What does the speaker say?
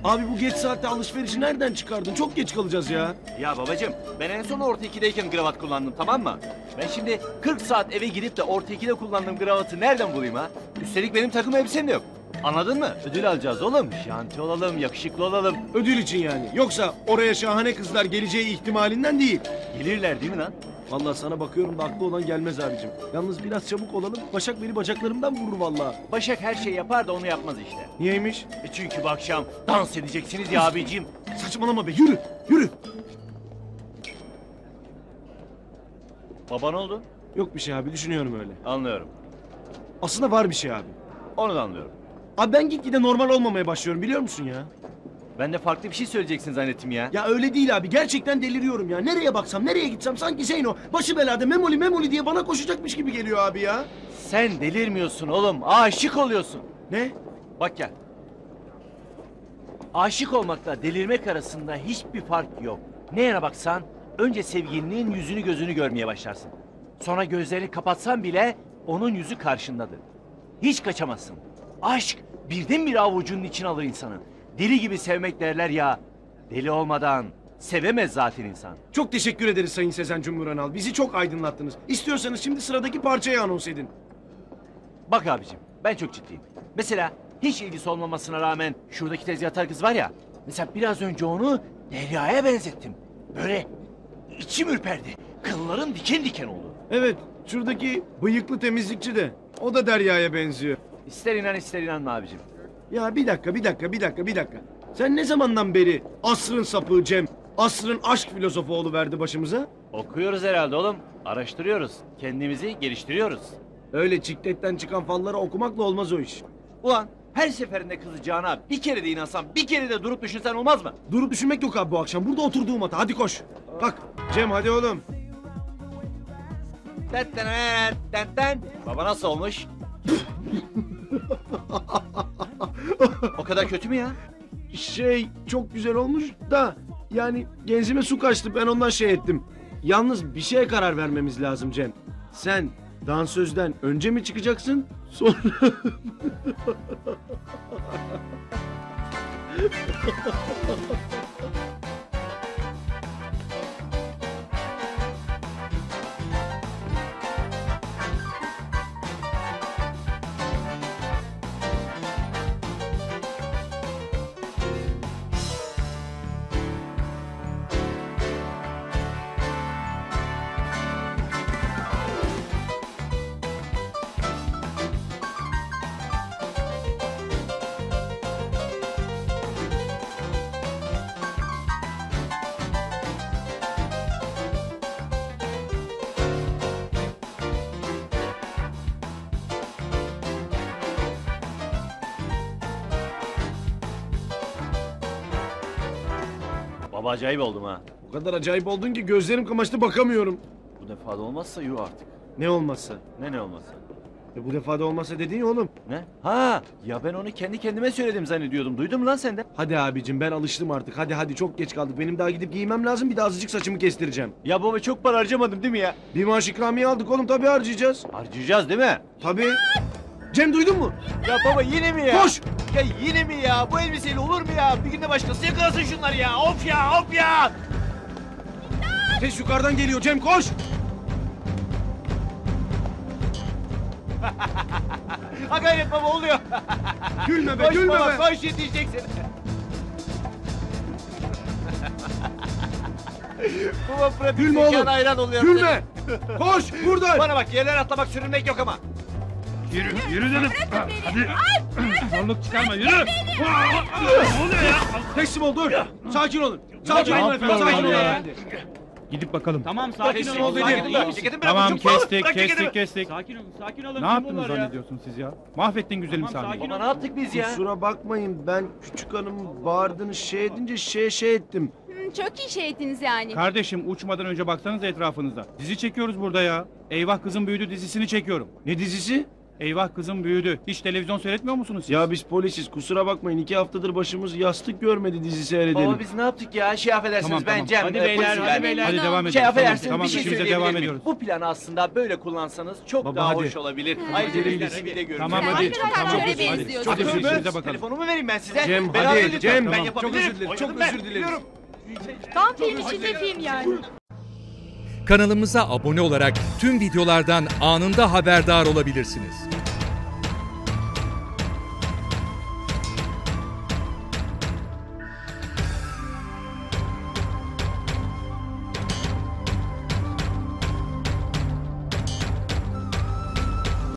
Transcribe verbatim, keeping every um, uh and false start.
Abi bu geç saatte alışverişi nereden çıkardın? Çok geç kalacağız ya. Ya babacığım, ben en son orta ikideyken kravat kullandım, tamam mı? Ben şimdi kırk saat eve gidip de orta ikide kullandığım kravatı nereden bulayım ha? Üstelik benim takım elbisem de yok. Anladın mı? Ödül alacağız oğlum. Şanti olalım, yakışıklı olalım. Ödül için yani. Yoksa oraya şahane kızlar geleceği ihtimalinden değil. Gelirler değil mi lan? Vallahi sana bakıyorum da haklı olan gelmez abicim. Yalnız biraz çabuk olalım. Başak beni bacaklarımdan vurur vallahi. Başak her şeyi yapar da onu yapmaz işte. Niyeymiş? E çünkü bu akşam dans edeceksiniz ya abicim. Saçmalama be, yürü, yürü. Baba ne oldu? Yok bir şey abi, düşünüyorum öyle. Anlıyorum. Aslında var bir şey abi. Onu da anlıyorum. Abi ben gitgide normal olmamaya başlıyorum, biliyor musun ya? Ben de farklı bir şey söyleyeceksin zannettim ya. Ya öyle değil abi, gerçekten deliriyorum ya. Nereye baksam, nereye gitsem sanki Zeyno başı belada memoli memoli diye bana koşacakmış gibi geliyor abi ya. Sen delirmiyorsun oğlum, aşık oluyorsun. Ne? Bak gel. Aşık olmakla delirmek arasında hiçbir fark yok. Ne yana baksan önce sevgilinin yüzünü gözünü görmeye başlarsın. Sonra gözlerini kapatsan bile onun yüzü karşındadır. Hiç kaçamazsın. Aşk birdenbire avucunun içine alır insanı. Deli gibi sevmek derler ya. Deli olmadan sevemez zaten insan. Çok teşekkür ederiz Sayın Sezen Cumhurbaşkanı. Bizi çok aydınlattınız. İstiyorsanız şimdi sıradaki parçayı anons edin. Bak abicim, ben çok ciddiyim. Mesela hiç ilgisi olmamasına rağmen şuradaki tezgahtar kız var ya. Mesela biraz önce onu Derya'ya benzettim. Böyle içim ürperdi. Kıllarım diken diken oldu. Evet, şuradaki bıyıklı temizlikçi de. O da Derya'ya benziyor. İster inan ister inanma abicim. Ya bir dakika, bir dakika, bir dakika, bir dakika. Sen ne zamandan beri asrın sapığı Cem, asrın aşk filozofu oluverdi başımıza? Okuyoruz herhalde oğlum. Araştırıyoruz. Kendimizi geliştiriyoruz. Öyle çikletten çıkan falları okumakla olmaz o iş. Ulan her seferinde kızacağına bir kere de inansan, bir kere de durup düşünsen olmaz mı? Durup düşünmek yok abi bu akşam. Burada oturduğum hata. Hadi koş. Kalk. Cem hadi oğlum. Ten ten ten ten. Baba nasıl olmuş? O kadar kötü mü ya? Şey çok güzel olmuş da yani genzime su kaçtı, ben ondan şey ettim. Yalnız bir şeye karar vermemiz lazım Cem. Sen dansözden önce mi çıkacaksın sonra... Baba acayip oldum ha. O kadar acayip oldun ki gözlerim kamaştı, bakamıyorum. Bu defa da olmazsa yuh artık. Ne olmazsa? Ne ne olmazsa? E bu defa da olmazsa dedin ya oğlum. Ne? Ha ya ben onu kendi kendime söyledim zannediyordum. Duydun mu lan sen de? Hadi abicim ben alıştım artık. Hadi hadi çok geç kaldık. Benim daha gidip giymem lazım. Bir de azıcık saçımı kestireceğim. Ya baba çok para harcamadım değil mi ya? Bir maaş ikramiye aldık oğlum, tabii harcayacağız. Harcayacağız değil mi? Tabii. Cem duydun mu? Ya baba yine mi ya? Koş! Ya yine mi ya? Bu elbiseyle olur mu ya? Bir günde başkası yakalasın şunları ya. Of ya of ya. Ses yukarıdan geliyor Cem, koş! Ha gayret baba oluyor. Gülme be, Koş gülme baba be! koş yetişeceksin. Baba pratik Gülme zekan oğlum! hayran oluyor. Gülme! Koş buradan! Bana bak yerden atlamak sürünmek yok ama. Yürü, yürü dedim. Hadi. Zorluk çıkarma, yürü. Ne oluyor ya? Teslim ol, dur! Sakin olun! Sakin Ne olun yapıyor efendim, sakin oğlum olun ya? efendim. Gidip bakalım. Tamam sakin Teslim olun. ol dedim. Sakin olun. Ceketim bırak Tamam ucum. kestik, Bırak ceketimi. kestik, kestik. Sakin olun. Sakin olun. Ne Kim yaptınız bunlar ya? zannediyorsunuz siz ya? Mahvettin güzelim Tamam, sahneyi. sakin Baba ne yaptık biz ya? Kusura bakmayın, ben küçük hanım bağırdığınız şey edince şey şey ettim. Hı, çok iyi şey ettiniz yani. Kardeşim uçmadan önce baksanıza etrafınıza. Dizi çekiyoruz burada ya. Eyvah Kızım Büyüdü dizisini çekiyorum. Ne dizisi? Eyvah kızım büyüdü. Hiç televizyon seyretmiyor musunuz siz? Ya biz polisiz, kusura bakmayın. iki haftadır başımız yastık görmedi, dizi seyredelim. Baba biz ne yaptık ya? Şey affedersiniz Tamam, ben tamam. Cem. Hadi e, beyler, polisim hadi ben. beyler. Hadi devam edelim. Şey affedersiniz Tamam, bir şey işimize söyleyebilir devam miyim? ediyoruz. Bu planı aslında böyle kullansanız çok Baba, daha hadi. hoş olabilir. Ayrıca Hadi, beyler hadi. evi de görürüz. Tamam Ya, hadi. hakikaten Tamam, böyle hadi. benziyorsun. Hadi Hadi işimize be. bakalım. Telefonumu vereyim ben size. Cem, Beraber hadi, lütfen. Cem. Ben Tamam, yapabilirim. çok özür dilerim, çok Oynadım ben, özür dileriz. biliyorum. Tam film içinde film yani. Kanalımıza abone olarak tüm videolardan anında haberdar olabilirsiniz.